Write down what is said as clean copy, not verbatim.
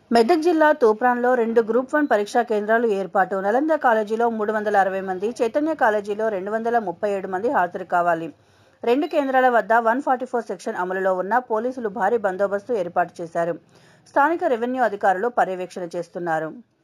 మెదక్ జిల్లా తూప్రాన్లో 2 గ్రూప్ 1 పరీక్షా కేంద్రాలు ఏర్పాటు. నలంద కాలేజీలో 360 మంది, చైతన్య కాలేజీలో 237 మంది హాజరు కావాలి. 2 కేంద్రాల వద్ద 144 సెక్షన్ అమలులో ఉన్న పోలీసులు భారీ బందోబస్తు ఏర్పాటు చేశారు. స్థానిక రెవెన్యూ అధికారులు పర్యవేక్షణ చేస్తున్నారు.